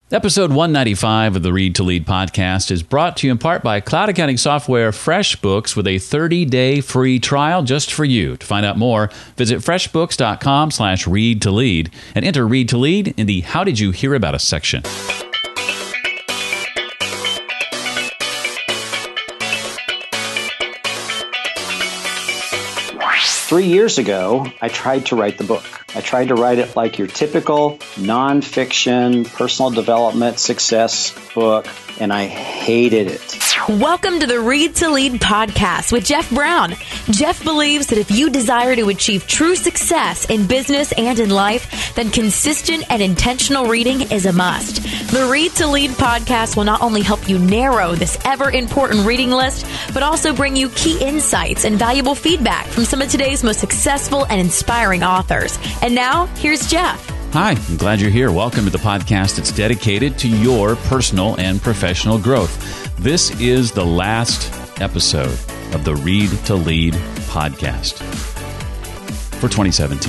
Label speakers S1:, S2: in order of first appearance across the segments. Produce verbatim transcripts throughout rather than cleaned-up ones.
S1: Episode one ninety-five of the Read to Lead podcast is brought to you in part by cloud accounting software FreshBooks with a thirty-day free trial just for you. To find out more, visit freshbooks.com slash read to lead and enter Read to Lead in the How Did You Hear About Us section.
S2: Three years ago, I tried to write the book. I tried to write it like your typical nonfiction, personal development, success book, and I hated it.
S3: Welcome to the Read to Lead podcast with Jeff Brown. Jeff believes that if you desire to achieve true success in business and in life, then consistent and intentional reading is a must. The Read to Lead podcast will not only help you narrow this ever-important reading list, but also bring you key insights and valuable feedback from some of today's most successful and inspiring authors. And now, here's Jeff.
S1: Hi, I'm glad you're here. Welcome to the podcast that's dedicated to your personal and professional growth. This is the last episode of the Read to Lead podcast for twenty seventeen.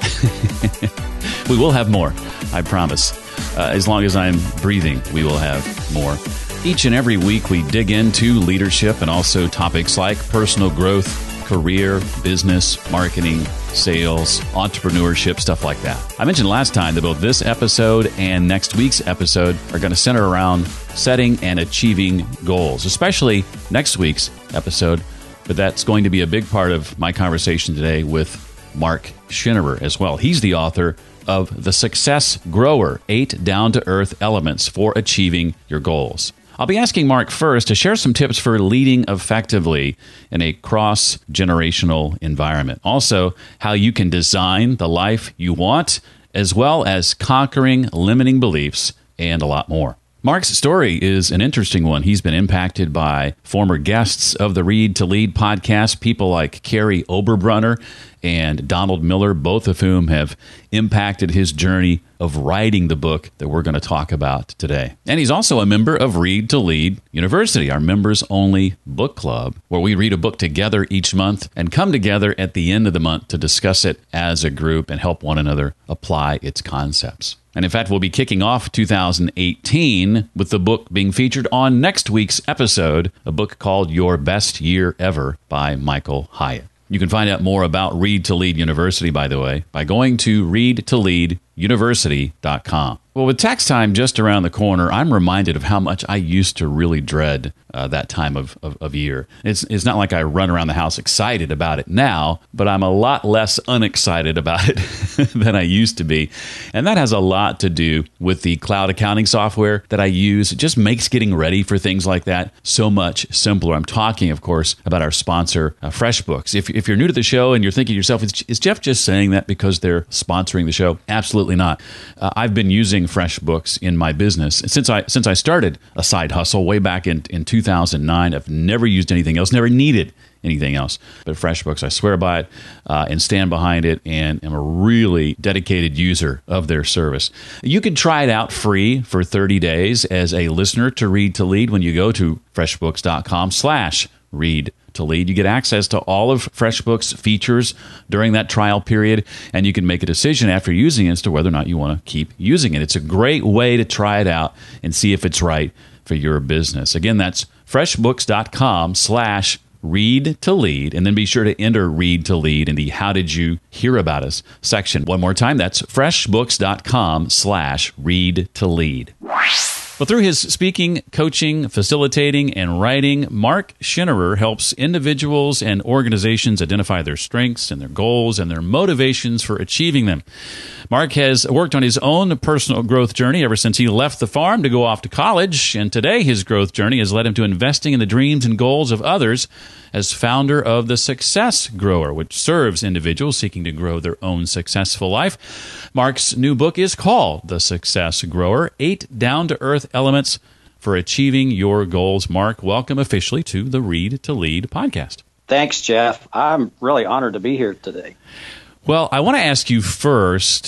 S1: We will have more, I promise. Uh, as long as I'm breathing, we will have more. Each and every week, we dig into leadership and also topics like personal growth, career, business, marketing, sales, entrepreneurship, stuff like that. I mentioned last time that both this episode and next week's episode are going to center around setting and achieving goals, especially next week's episode. But that's going to be a big part of my conversation today with Mark Schinnerer as well. He's the author of The Success Grower, Eight Down-to-Earth Elements for Achieving Your Goals. I'll be asking Mark first to share some tips for leading effectively in a cross-generational environment. Also, how you can design the life you want, as well as conquering limiting beliefs and a lot more. Mark's story is an interesting one. He's been impacted by former guests of the Read to Lead podcast, people like Carrie Oberbrunner and Donald Miller, both of whom have impacted his journey of writing the book that we're going to talk about today. And he's also a member of Read to Lead University, our members-only book club, where we read a book together each month and come together at the end of the month to discuss it as a group and help one another apply its concepts. And in fact, we'll be kicking off two thousand eighteen with the book being featured on next week's episode, a book called Your Best Year Ever by Michael Hyatt. You can find out more about Read to Lead University, by the way, by going to read to lead university dot com. Well, with tax time just around the corner, I'm reminded of how much I used to really dread uh, that time of, of, of year. It's, it's not like I run around the house excited about it now, but I'm a lot less unexcited about it than I used to be. And that has a lot to do with the cloud accounting software that I use. It just makes getting ready for things like that so much simpler. I'm talking, of course, about our sponsor, uh, FreshBooks. If, if you're new to the show and you're thinking to yourself, is, is Jeff just saying that because they're sponsoring the show? Absolutely not. Uh, I've been using FreshBooks in my business since I since I started a side hustle way back in, in two thousand nine. I've never used anything else, never needed anything else. But FreshBooks, I swear by it uh, and stand behind it, and am a really dedicated user of their service. You can try it out free for thirty days as a listener to Read to Lead when you go to freshbooks.com slash read to lead. You get access to all of FreshBooks features during that trial period, and you can make a decision after using it as to whether or not you want to keep using it. It's a great way to try it out and see if it's right for your business. Again, that's freshbooks.com slash read to lead, and then be sure to enter Read to Lead in the How Did You Hear About Us section. One more time, that's freshbooks.com slash read to lead. Well, through his speaking, coaching, facilitating, and writing, Mark Schinnerer helps individuals and organizations identify their strengths and their goals and their motivations for achieving them. Mark has worked on his own personal growth journey ever since he left the farm to go off to college, and today his growth journey has led him to investing in the dreams and goals of others as founder of The Success Grower, which serves individuals seeking to grow their own successful life. Mark's new book is called The Success Grower, Eight Down-to-Earth Elements for Achieving Your Goals. Mark, welcome officially to the Read to Lead podcast.
S2: Thanks, Jeff. I'm really honored to be here today.
S1: Well, I want to ask you first,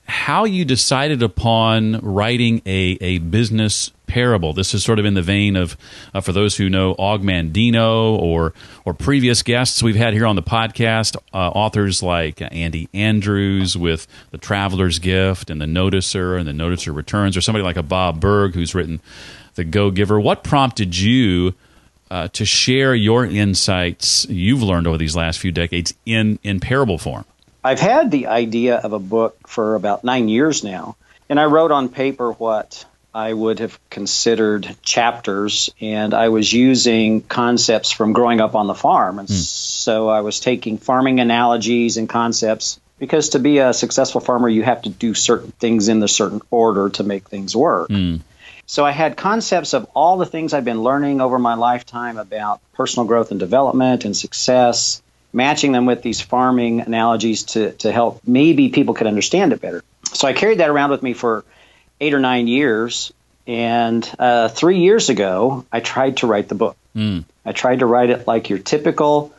S1: how you decided upon writing a, a business parable. This is sort of in the vein of, uh, for those who know Og Mandino or or previous guests we've had here on the podcast, uh, authors like Andy Andrews with The Traveler's Gift and The Noticer and The Noticer Returns, or somebody like a Bob Berg who's written The Go-Giver. What prompted you uh, to share your insights you've learned over these last few decades in, in parable form?
S2: I've had the idea of a book for about nine years now, and I wrote on paper what I would have considered chapters, and I was using concepts from growing up on the farm. And mm. so I was taking farming analogies and concepts, because to be a successful farmer, you have to do certain things in a certain order to make things work. Mm. So I had concepts of all the things I've been learning over my lifetime about personal growth and development and success, matching them with these farming analogies to, to help maybe people could understand it better. So I carried that around with me for eight or nine years. And uh, three years ago, I tried to write the book. Mm. I tried to write it like your typical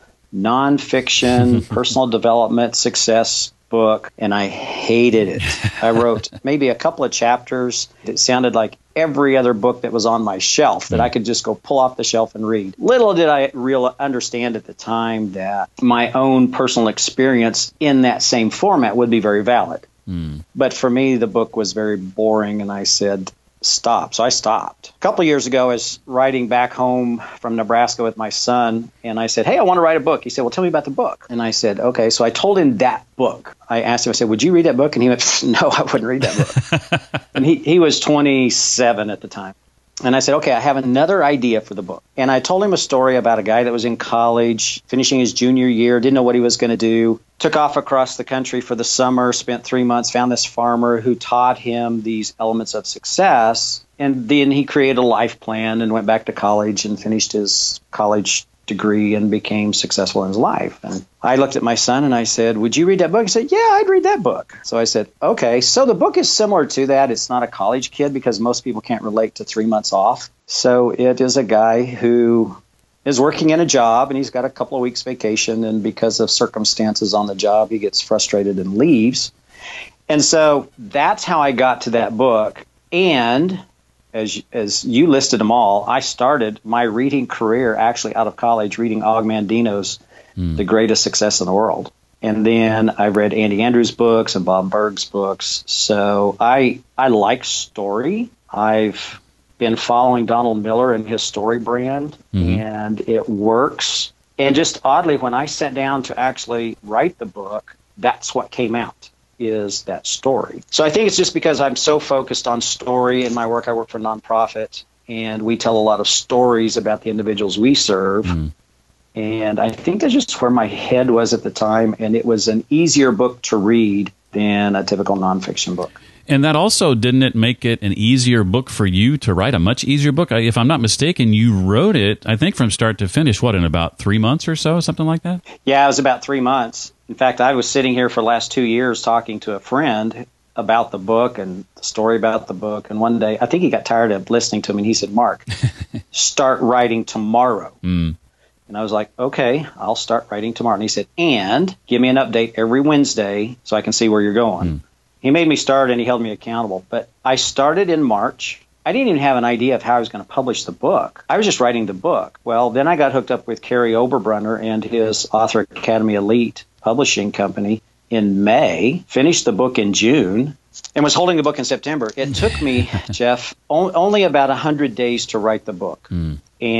S2: nonfiction, personal development, success book, and I hated it. I wrote maybe a couple of chapters. It sounded like every other book that was on my shelf that mm. I could just go pull off the shelf and read. Little did I real understand at the time that my own personal experience in that same format would be very valid. Mm. But for me, the book was very boring, and I said, stop. So I stopped. A couple of years ago, I was riding back home from Nebraska with my son, and I said, hey, I want to write a book. He said, well, tell me about the book. And I said, okay. So I told him that book. I asked him, I said, would you read that book? And he went, no, I wouldn't read that book. And he, he was twenty-seven at the time. And I said, okay, I have another idea for the book. And I told him a story about a guy that was in college, finishing his junior year, didn't know what he was going to do, took off across the country for the summer, spent three months, found this farmer who taught him these elements of success. And then he created a life plan and went back to college and finished his college degree and became successful in his life. And I looked at my son and I said, would you read that book? He said, yeah, I'd read that book. So I said, okay. So the book is similar to that. It's not a college kid because most people can't relate to three months off. So it is a guy who is working in a job and he's got a couple of weeks vacation, and because of circumstances on the job, he gets frustrated and leaves. And so that's how I got to that book. And As as you listed them all, I started my reading career actually out of college reading Og Mandino's mm. The Greatest Success in the World. And then I read Andy Andrews' books and Bob Berg's books. So I I like story. I've been following Donald Miller and his story brand, mm-hmm. and it works. And just oddly, when I sat down to actually write the book, that's what came out, is that story. So I think it's just because I'm so focused on story in my work. I work for a nonprofit, and we tell a lot of stories about the individuals we serve. Mm. And I think that's just where my head was at the time, and it was an easier book to read than a typical nonfiction book.
S1: And that also, didn't it make it an easier book for you to write, a much easier book? If I'm not mistaken, you wrote it, I think, from start to finish, what, in about three months or so, something like that?
S2: Yeah, it was about three months. In fact, I was sitting here for the last two years talking to a friend about the book and the story about the book. And one day, I think he got tired of listening to me, and he said, Mark, start writing tomorrow. Mm. And I was like, okay, I'll start writing tomorrow. And he said, and give me an update every Wednesday so I can see where you're going. Mm. He made me start, and he held me accountable. But I started in March. I didn't even have an idea of how I was going to publish the book. I was just writing the book. Well, then I got hooked up with Kerry Oberbrunner and his Author Academy Elite publishing company in May, finished the book in June, and was holding the book in September. It took me, Jeff, o- only about one hundred days to write the book. Mm.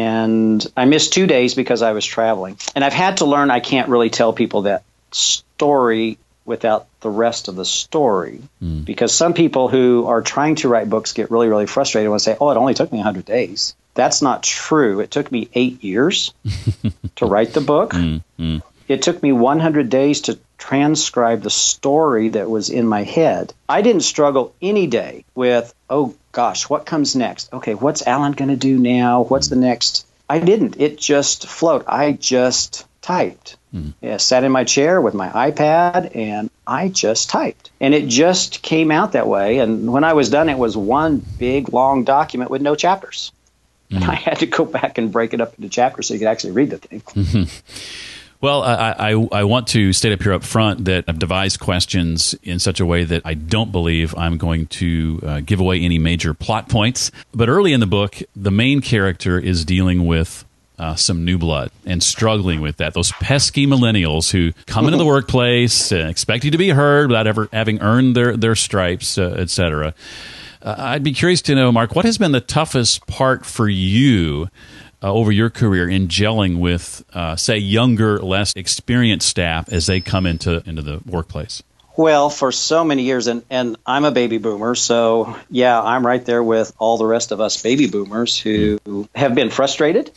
S2: And I missed two days because I was traveling. And I've had to learn I can't really tell people that story without the rest of the story. Mm. Because some people who are trying to write books get really, really frustrated and say, oh, it only took me one hundred days. That's not true. It took me eight years to write the book. Mm. Mm. It took me one hundred days to transcribe the story that was in my head. I didn't struggle any day with, oh, gosh, what comes next? Okay, what's Alan going to do now? What's the next? I didn't. It just flowed. I just typed. Mm. Yeah, sat in my chair with my iPad, and I just typed. And it just came out that way. And when I was done, it was one big, long document with no chapters. Mm. And I had to go back and break it up into chapters so you could actually read the thing.
S1: Well, I, I, I want to state up here up front that I've devised questions in such a way that I don't believe I'm going to uh, give away any major plot points. But early in the book, the main character is dealing with uh, some new blood and struggling with that. Those pesky millennials who come into the workplace and expect you to be heard without ever having earned their, their stripes, uh, et cetera. Uh, I'd be curious to know, Mark, what has been the toughest part for you Uh, over your career in gelling with, uh, say, younger, less experienced staff as they come into into the workplace?
S2: Well, for so many years, and, and I'm a baby boomer, so yeah, I'm right there with all the rest of us baby boomers who mm. have been frustrated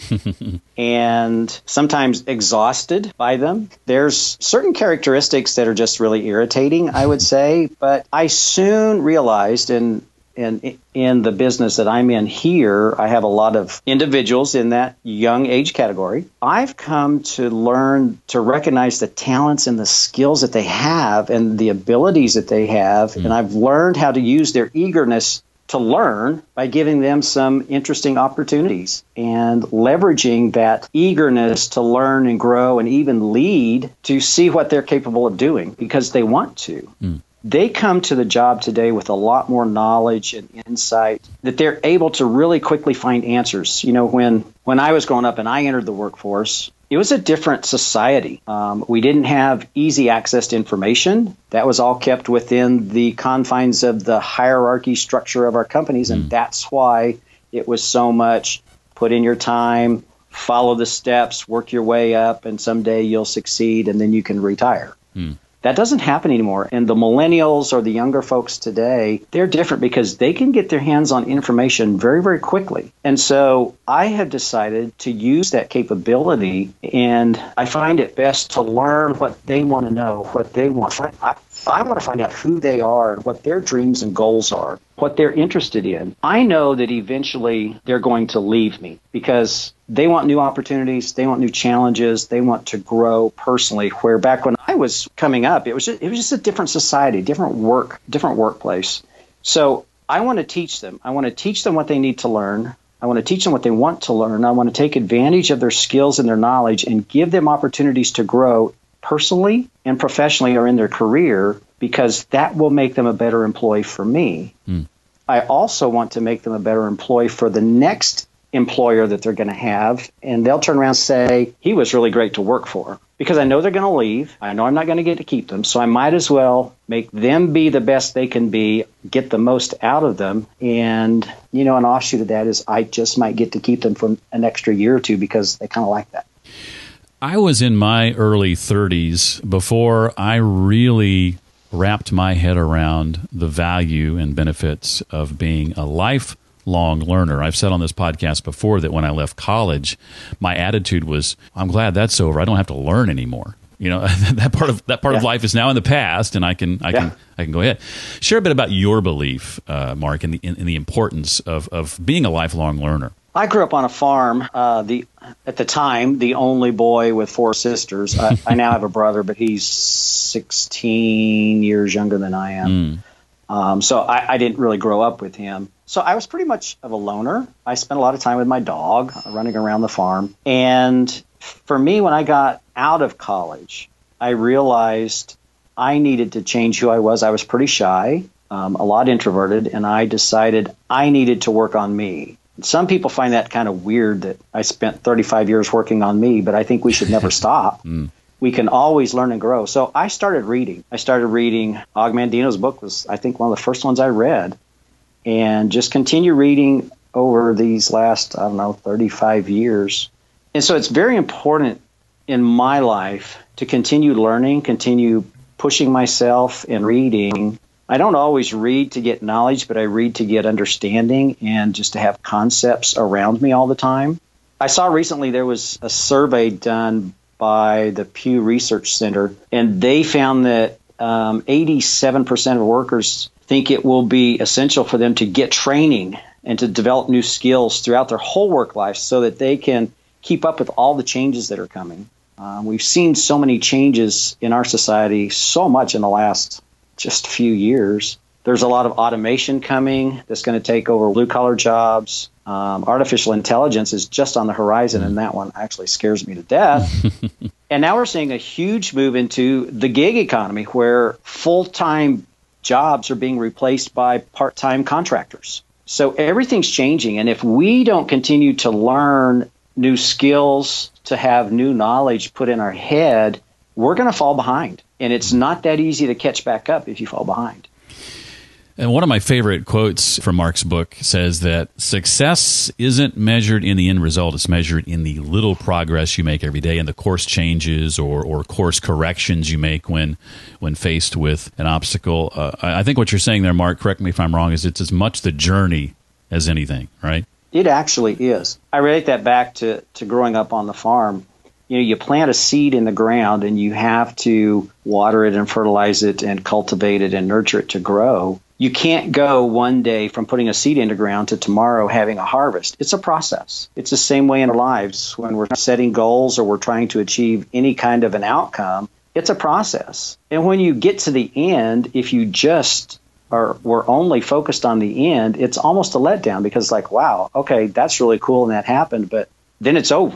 S2: and sometimes exhausted by them. There's certain characteristics that are just really irritating, I would say, but I soon realized, and And in the business that I'm in here, I have a lot of individuals in that young age category. I've come to learn to recognize the talents and the skills that they have and the abilities that they have. Mm. And I've learned how to use their eagerness to learn by giving them some interesting opportunities and leveraging that eagerness to learn and grow and even lead to see what they're capable of doing because they want to. Mm. They come to the job today with a lot more knowledge and insight that they're able to really quickly find answers. You know, when, when I was growing up and I entered the workforce, it was a different society. Um, we didn't have easy access to information. That was all kept within the confines of the hierarchy structure of our companies, and mm. that's why it was so much put in your time, follow the steps, work your way up, and someday you'll succeed, and then you can retire. Mm. That doesn't happen anymore. And the millennials or the younger folks today, they're different because they can get their hands on information very, very quickly. And so I have decided to use that capability, and I find it best to learn what they want to know, what they want. I, I want to find out who they are, what their dreams and goals are, what they're interested in. I know that eventually they're going to leave me because they want new opportunities, they want new challenges, they want to grow personally, where back when I was coming up, it was just, it was just a different society, different work, different workplace. So I want to teach them. I want to teach them what they need to learn. I want to teach them what they want to learn. I want to take advantage of their skills and their knowledge and give them opportunities to grow personally and professionally or in their career, because that will make them a better employee for me. Mm. I also want to make them a better employee for the next employer that they're going to have, and they'll turn around and say, he was really great to work for, because I know they're going to leave. I know I'm not going to get to keep them, so I might as well make them be the best they can be, get the most out of them. And, you know, an offshoot of that is I just might get to keep them for an extra year or two because they kind of like that.
S1: I was in my early thirties before I really wrapped my head around the value and benefits of being a lifelong learner. I've said on this podcast before that when I left college, my attitude was, I'm glad that's over. I don't have to learn anymore. You know, that part of that part yeah. of life is now in the past, and I can I yeah. can I can go ahead. Share a bit about your belief, uh, Mark, in the in, in the importance of, of being a lifelong learner.
S2: I grew up on a farm. Uh, the at the time, the only boy with four sisters. I, I now have a brother, but he's sixteen years younger than I am. Mm. Um, so I, I didn't really grow up with him. So I was pretty much of a loner. I spent a lot of time with my dog, running around the farm. And for me, when I got out of college, I realized I needed to change who I was. I was pretty shy, um, a lot introverted, and I decided I needed to work on me. Some people find that kind of weird that I spent thirty-five years working on me, but I think we should never stop. Mm. We can always learn and grow. So I started reading. I started reading. Og Mandino's book was, I think, one of the first ones I read, and just continue reading over these last, I don't know, thirty-five years. And so it's very important in my life to continue learning, continue pushing myself and reading. I don't always read to get knowledge, but I read to get understanding and just to have concepts around me all the time. I saw recently there was a survey done by the Pew Research Center, and they found that um, eighty-seven percent of workers think it will be essential for them to get training and to develop new skills throughout their whole work life so that they can keep up with all the changes that are coming. Um, we've seen so many changes in our society, so much in the last just few years. There's a lot of automation coming that's going to take over blue-collar jobs. Um, artificial intelligence is just on the horizon, and that one actually scares me to death. And now we're seeing a huge move into the gig economy where full-time jobs are being replaced by part-time contractors. So everything's changing. And if we don't continue to learn new skills, to have new knowledge put in our head, we're going to fall behind. And it's not that easy to catch back up if you fall behind.
S1: And one of my favorite quotes from Mark's book says that success isn't measured in the end result. It's measured in the little progress you make every day and the course changes or, or course corrections you make when when faced with an obstacle. Uh, I think what you're saying there, Mark, correct me if I'm wrong, is it's as much the journey as anything, right?
S2: It actually is. I relate that back to, to growing up on the farm. You know, you plant a seed in the ground and you have to water it and fertilize it and cultivate it and nurture it to grow. You can't go one day from putting a seed in the ground to tomorrow having a harvest. It's a process. It's the same way in our lives when we're setting goals or we're trying to achieve any kind of an outcome. It's a process. And when you get to the end, if you just are were only focused on the end, it's almost a letdown because it's like, wow, okay, that's really cool and that happened, but then it's over.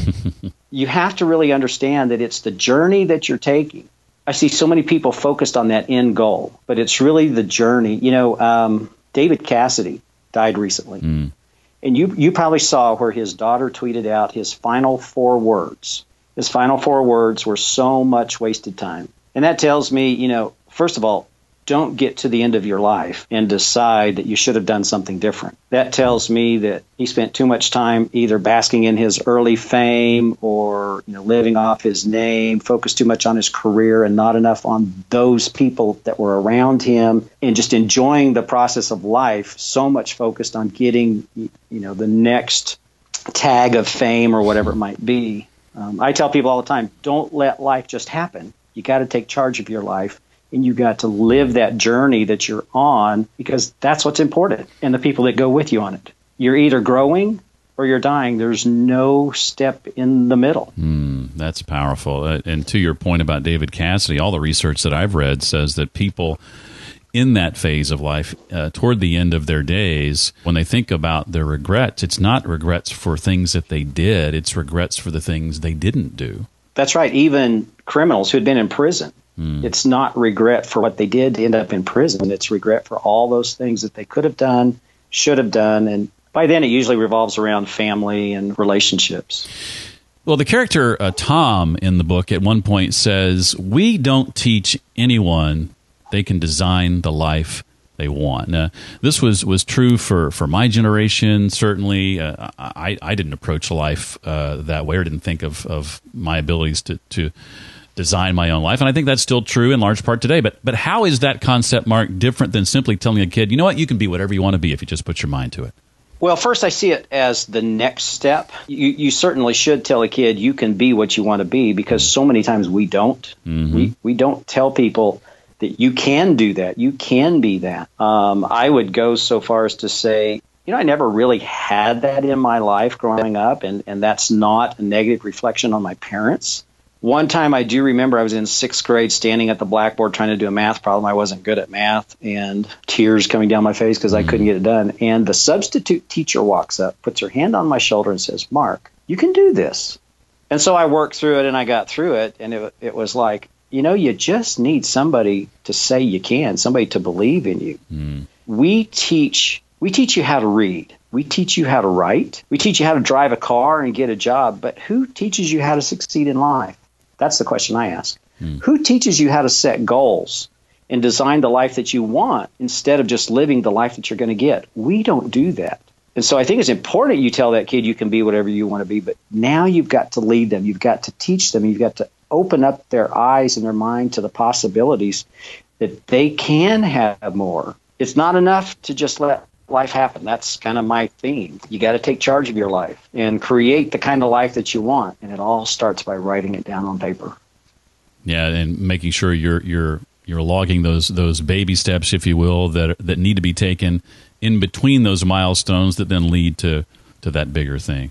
S2: You have to really understand that it's the journey that you're taking. I see so many people focused on that end goal, but it's really the journey. You know, um, David Cassidy died recently, mm. and you you probably saw where his daughter tweeted out his final four words. His final four words were so much wasted time. And that tells me, you know, first of all, don't get to the end of your life and decide that you should have done something different. That tells me that he spent too much time either basking in his early fame or, you know, living off his name, focused too much on his career and not enough on those people that were around him and just enjoying the process of life, so much focused on getting, you know, the next tag of fame or whatever it might be. Um, I tell people all the time, don't let life just happen. You got to take charge of your life. And you got to live that journey that you're on because that's what's important and the people that go with you on it. You're either growing or you're dying. There's no step in the middle.
S1: Mm, that's powerful. Uh, and to your point about David Cassidy, all the research that I've read says that people in that phase of life, uh, toward the end of their days, when they think about their regrets, it's not regrets for things that they did. It's regrets for the things they didn't do.
S2: That's right. Even criminals who had been in prison. Mm. It's not regret for what they did to end up in prison. It's regret for all those things that they could have done, should have done. And by then, it usually revolves around family and relationships.
S1: Well, the character uh, Tom in the book at one point says, we don't teach anyone they can design the life they want. Now, this was, was true for, for my generation, certainly. Uh, I, I didn't approach life uh, that way or didn't think of, of my abilities to, to design my own life. And I think that's still true in large part today. But but how is that concept, Mark, different than simply telling a kid, you know what, you can be whatever you want to be if you just put your mind to it?
S2: Well, first, I see it as the next step. You, you certainly should tell a kid you can be what you want to be because so many times we don't. Mm-hmm. We, we don't tell people that you can do that. You can be that. Um, I would go so far as to say, you know, I never really had that in my life growing up, and, and that's not a negative reflection on my parents. One time I do remember I was in sixth grade standing at the blackboard trying to do a math problem. I wasn't good at math and tears coming down my face because I couldn't get it done. And the substitute teacher walks up, puts her hand on my shoulder and says, Mark, you can do this. And so I worked through it and I got through it. And it, it was like, you know, you just need somebody to say you can, somebody to believe in you. Mm. We teach we teach you how to read. We teach you how to write. We teach you how to drive a car and get a job. But who teaches you how to succeed in life? That's the question I ask. Hmm. Who teaches you how to set goals and design the life that you want instead of just living the life that you're going to get? We don't do that. And so I think it's important you tell that kid you can be whatever you want to be, but now you've got to lead them. You've got to teach them. You've got to open up their eyes and their mind to the possibilities that they can have more. It's not enough to just let life happen. That's kind of my theme. You got to take charge of your life and create the kind of life that you want. And it all starts by writing it down on paper.
S1: Yeah, and making sure you're you're you're logging those those baby steps, if you will, that that need to be taken in between those milestones that then lead to to that bigger thing.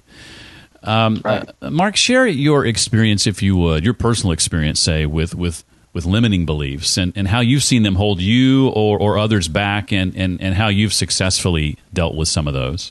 S1: Um, right. uh, Mark, share your experience, if you would, your personal experience, say, with with. with limiting beliefs and, and how you've seen them hold you or, or others back and, and, and how you've successfully dealt with some of those.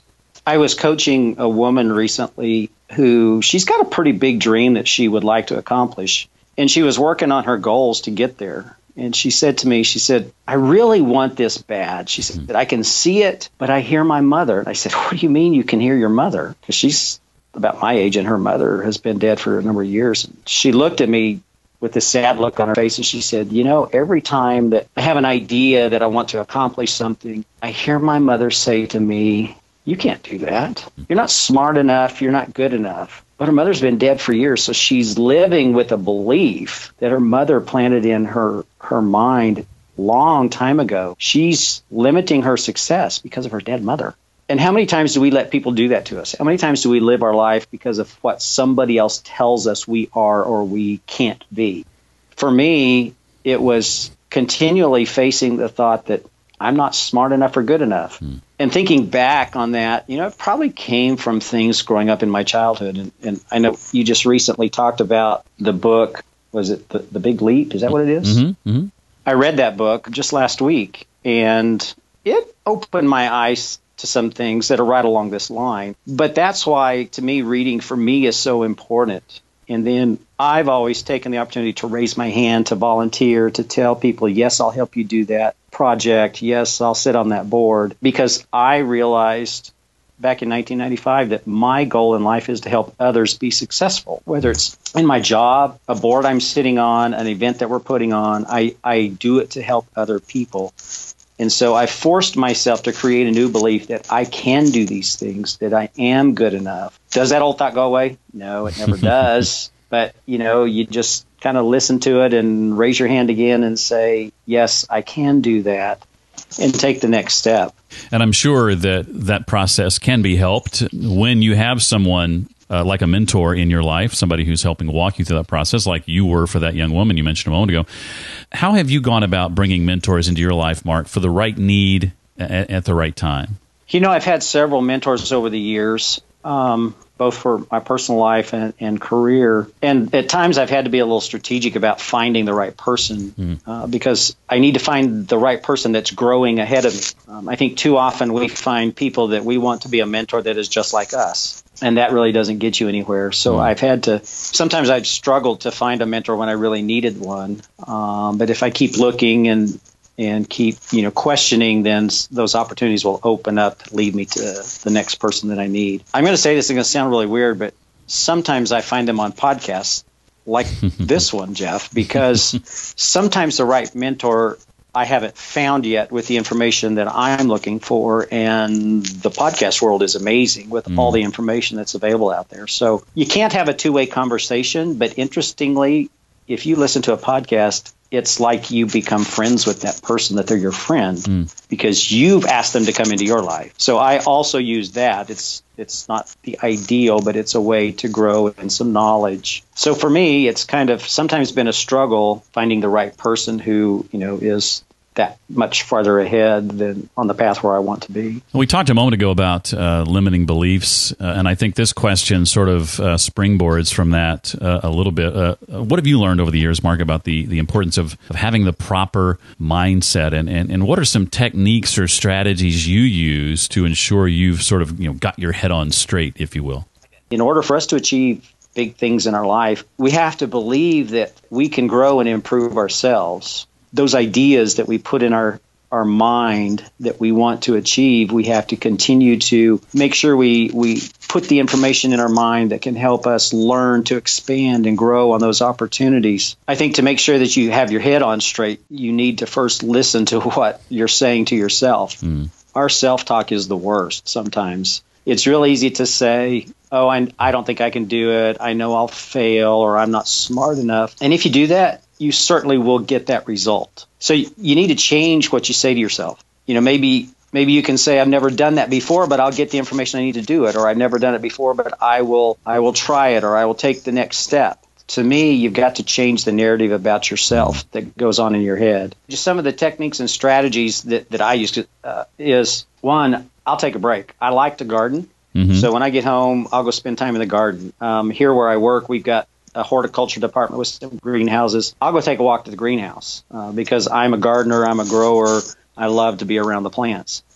S2: I was coaching a woman recently who she's got a pretty big dream that she would like to accomplish. And she was working on her goals to get there. And she said to me, she said, I really want this bad. She said, I can see it, but I hear my mother. And I said, what do you mean you can hear your mother? Because she's about my age and her mother has been dead for a number of years. And she looked at me with this sad look on her face and she said, you know, every time that I have an idea that I want to accomplish something, I hear my mother say to me, you can't do that. You're not smart enough. You're not good enough. But her mother's been dead for years, so she's living with a belief that her mother planted in her, her mind long time ago. She's limiting her success because of her dead mother. And how many times do we let people do that to us? How many times do we live our life because of what somebody else tells us we are or we can't be? For me, it was continually facing the thought that I'm not smart enough or good enough. Hmm. And thinking back on that, you know, it probably came from things growing up in my childhood. And, and I know you just recently talked about the book, was it The, the Big Leap? Is that what it is?
S1: Mm-hmm, mm-hmm.
S2: I read that book just last week, and it opened my eyes to some things that are right along this line. But that's why, to me, reading for me is so important. And then I've always taken the opportunity to raise my hand, to volunteer, to tell people, yes, I'll help you do that project. Yes, I'll sit on that board. Because I realized back in nineteen ninety-five that my goal in life is to help others be successful, whether it's in my job, a board I'm sitting on, an event that we're putting on. I, I do it to help other people. And so I forced myself to create a new belief that I can do these things, that I am good enough. Does that old thought go away? No, it never does. But, you know, you just kind of listen to it and raise your hand again and say, yes, I can do that, and take the next step.
S1: And I'm sure that that process can be helped when you have someone uh, like a mentor in your life, somebody who's helping walk you through that process, like you were for that young woman you mentioned a moment ago. How have you gone about bringing mentors into your life, Mark, for the right need at, at the right time?
S2: You know, I've had several mentors over the years, um, both for my personal life and, and career. And at times I've had to be a little strategic about finding the right person mm. uh, because I need to find the right person that's growing ahead of me. Um, I think too often we find people that we want to be a mentor that is just like us. And that really doesn't get you anywhere. So mm. I've had to, sometimes I've struggled to find a mentor when I really needed one. Um, but if I keep looking and and keep, you know, questioning, then those opportunities will open up, lead me to the next person that I need. I'm going to say this, is going to sound really weird, but sometimes I find them on podcasts like this one, Jeff, because sometimes the right mentor I haven't found yet with the information that I'm looking for, and the podcast world is amazing with mm. all the information that's available out there. So you can't have a two-way conversation, but interestingly, if you listen to a podcast, it's like you become friends with that person, that they're your friend mm. because you've asked them to come into your life. So I also use that. It's it's not the ideal, but it's a way to grow in some knowledge. So for me, it's kind of sometimes been a struggle finding the right person who, you know, is that much farther ahead than on the path where I want to be.
S1: We talked a moment ago about uh, limiting beliefs, uh, and I think this question sort of uh, springboards from that uh, a little bit. Uh, what have you learned over the years, Mark, about the, the importance of, of having the proper mindset, and, and, and what are some techniques or strategies you use to ensure you've sort of, you know, got your head on straight, if you will?
S2: In order for us to achieve big things in our life, we have to believe that we can grow and improve ourselves. Those ideas that we put in our, our mind that we want to achieve, we have to continue to make sure we, we put the information in our mind that can help us learn to expand and grow on those opportunities. I think to make sure that you have your head on straight, you need to first listen to what you're saying to yourself. Mm. Our self-talk is the worst sometimes. It's real easy to say, oh, I, I don't think I can do it. I know I'll fail, or I'm not smart enough. And if you do that, you certainly will get that result. So you need to change what you say to yourself. You know, maybe maybe you can say, I've never done that before, but I'll get the information I need to do it. Or I've never done it before, but I will I will try it, or I will take the next step. To me, you've got to change the narrative about yourself that goes on in your head. Just some of the techniques and strategies that, that I use to, uh, is, one, I'll take a break. I like to garden. Mm-hmm. So when I get home, I'll go spend time in the garden. Um, here where I work, we've got a horticulture department with some greenhouses. I'll go take a walk to the greenhouse uh, because I'm a gardener, I'm a grower, I love to be around the plants.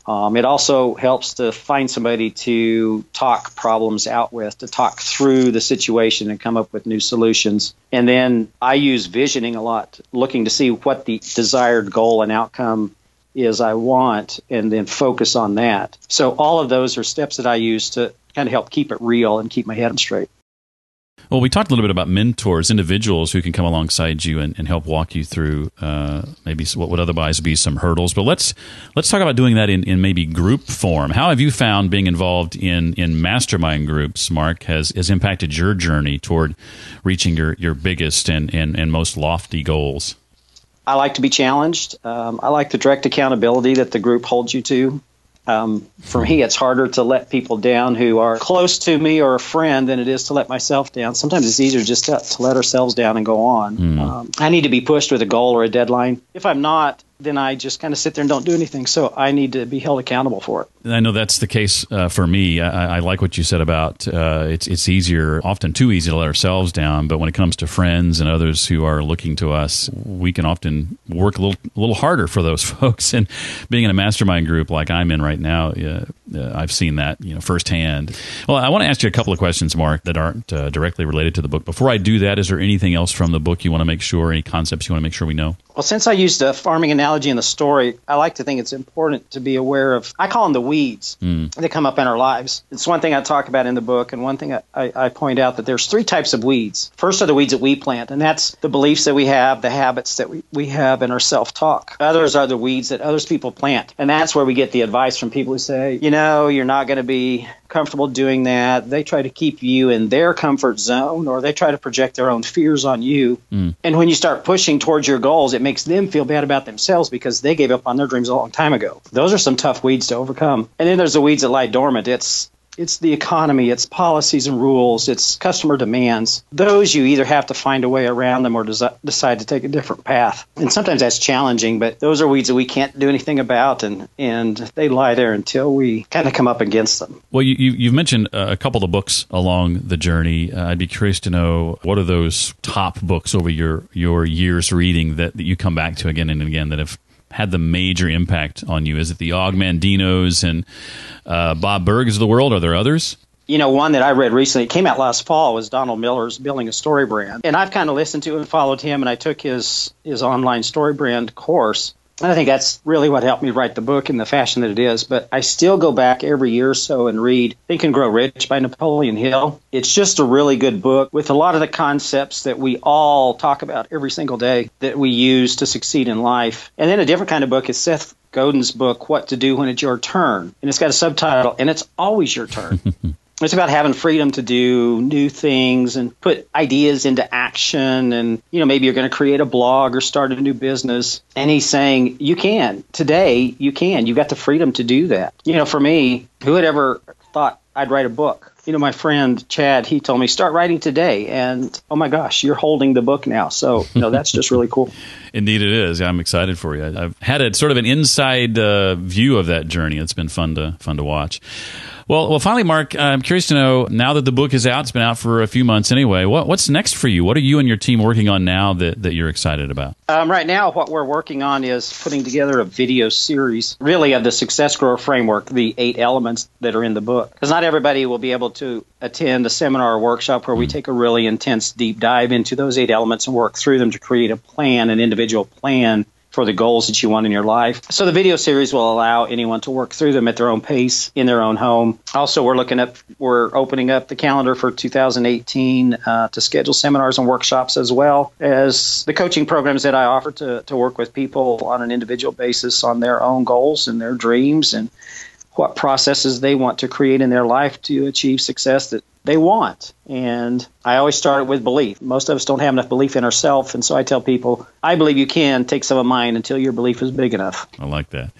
S2: Um, it also helps to find somebody to talk problems out with, to talk through the situation and come up with new solutions. And then I use visioning a lot, looking to see what the desired goal and outcome is I want, and then focus on that. So all of those are steps that I use to kind of help keep it real and keep my head straight.
S1: Well, we talked a little bit about mentors, individuals who can come alongside you and, and help walk you through uh, maybe what would otherwise be some hurdles. But let's let's talk about doing that in, in maybe group form. How have you found being involved in, in mastermind groups, Mark, has, has impacted your journey toward reaching your, your biggest and, and, and most lofty goals?
S2: I like to be challenged. Um, I like the direct accountability that the group holds you to. Um, for me, it's harder to let people down who are close to me or a friend than it is to let myself down. Sometimes it's easier just to, to let ourselves down and go on. Mm. Um, I need to be pushed with a goal or a deadline. If I'm not, then I just kind of sit there and don't do anything. So I need to be held accountable for it.
S1: I know that's the case uh, for me. I, I like what you said about uh, it's it's easier, often too easy to let ourselves down. But when it comes to friends and others who are looking to us, we can often work a little a little harder for those folks. And being in a mastermind group like I'm in right now, uh, uh, I've seen that you know firsthand. Well, I want to ask you a couple of questions, Mark, that aren't uh, directly related to the book. Before I do that, is there anything else from the book you want to make sure, any concepts you want to make sure we know?
S2: Well, since I used a farming analogy in the story, I like to think it's important to be aware of, I call them the weeds mm. that come up in our lives. It's one thing I talk about in the book, and one thing I, I, I point out that there's three types of weeds. First are the weeds that we plant, and that's the beliefs that we have, the habits that we, we have, and our self-talk. Others are the weeds that others people plant, and that's where we get the advice from people who say, you know, you're not going to be comfortable doing that. They try to keep you in their comfort zone, or they try to project their own fears on you. Mm. And when you start pushing towards your goals, it makes them feel bad about themselves because they gave up on their dreams a long time ago. Those are some tough weeds to overcome. And then there's the weeds that lie dormant. It's It's the economy, it's policies and rules, it's customer demands. Those you either have to find a way around them or desi- decide to take a different path. And sometimes that's challenging, but those are weeds that we can't do anything about, and, and they lie there until we kind of come up against them.
S1: Well, you, you, you've mentioned a couple of books along the journey. Uh, I'd be curious to know, what are those top books over your, your years reading that, that you come back to again and again that have had the major impact on you? Is it the Og Mandinos and uh, Bob Burg's of the world? Are there others?
S2: You know, one that I read recently, it came out last fall, was Donald Miller's Building a Story Brand. And I've kind of listened to and followed him, and I took his, his online story brand course. And I think that's really what helped me write the book in the fashion that it is. But I still go back every year or so and read Think and Grow Rich by Napoleon Hill. It's just a really good book with a lot of the concepts that we all talk about every single day that we use to succeed in life. And then a different kind of book is Seth Godin's book, What to Do When It's Your Turn. And it's got a subtitle, and it's always your turn. It's about having freedom to do new things and put ideas into action. And, you know, maybe you're going to create a blog or start a new business. And he's saying, you can. Today, you can. You've got the freedom to do that. You know, for me, who had ever thought I'd write a book? You know, my friend Chad, he told me, start writing today. And, oh, my gosh, you're holding the book now. So, you know, that's just really cool.
S1: Indeed it is. I'm excited for you. I've had a sort of an inside uh, view of that journey. It's been fun to fun to watch. Well, well, finally, Mark, I'm curious to know, now that the book is out, it's been out for a few months anyway, what, what's next for you? What are you and your team working on now that, that you're excited about?
S2: Um, right now, what we're working on is putting together a video series, really, of the Success Grower framework, the eight elements that are in the book. Because not everybody will be able to attend a seminar or workshop where we take a really intense deep dive into those eight elements and work through them to create a plan, an individual plan for the goals that you want in your life. So the video series will allow anyone to work through them at their own pace in their own home. Also, we're looking at, we're opening up the calendar for two thousand eighteen uh, to schedule seminars and workshops, as well as the coaching programs that I offer to, to work with people on an individual basis on their own goals and their dreams and what processes they want to create in their life to achieve success that they want. And I always start with belief. Most of us don't have enough belief in ourselves, and so I tell people, I believe you can take some of mine until your belief is big enough.
S1: I like that.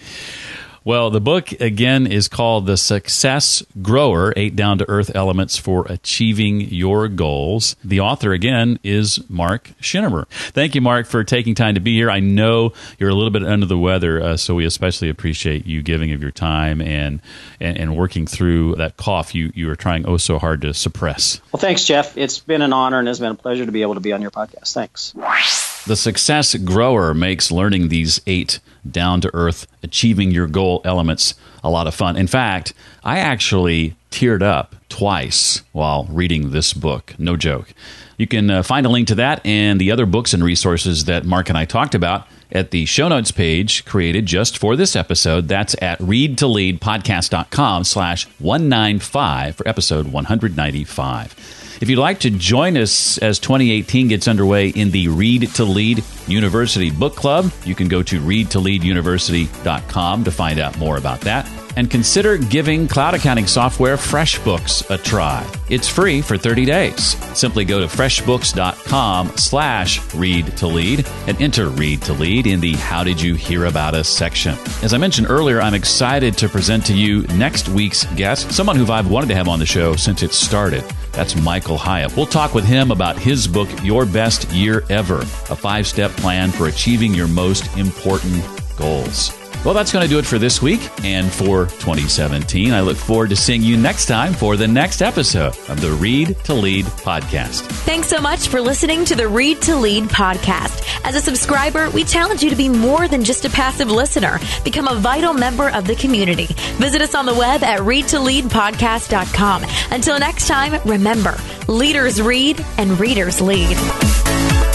S1: Well, the book, again, is called The Success Grower, Eight Down-to-Earth Elements for Achieving Your Goals. The author, again, is Mark Schinnerer. Thank you, Mark, for taking time to be here. I know you're a little bit under the weather, uh, so we especially appreciate you giving of your time and, and, and working through that cough you, you are trying oh so hard to suppress.
S2: Well, thanks, Jeff. It's been an honor and it's been a pleasure to be able to be on your podcast. Thanks.
S1: The Success Grower makes learning these eight down-to-earth, achieving your goal elements a lot of fun. In fact, I actually teared up twice while reading this book. No joke. You can uh, find a link to that and the other books and resources that Mark and I talked about at the show notes page created just for this episode. That's at readtoleadpodcast.com slash 195 for episode one ninety-five. If you'd like to join us as twenty eighteen gets underway in the Read to Lead University Book Club, you can go to read to lead university dot com to find out more about that. And consider giving cloud accounting software FreshBooks a try. It's free for thirty days. Simply go to freshbooks.com slash read to lead and enter Read to Lead in the How Did You Hear About Us section. As I mentioned earlier, I'm excited to present to you next week's guest, someone who I've wanted to have on the show since it started. That's Michael Hyatt. We'll talk with him about his book, Your Best Year Ever, a five-step plan for achieving your most important goals. Well, that's going to do it for this week and for twenty seventeen. I look forward to seeing you next time for the next episode of the Read to Lead podcast.
S3: Thanks so much for listening to the Read to Lead podcast. As a subscriber, we challenge you to be more than just a passive listener. Become a vital member of the community. Visit us on the web at read to lead podcast dot com. Until next time, remember, leaders read and readers lead.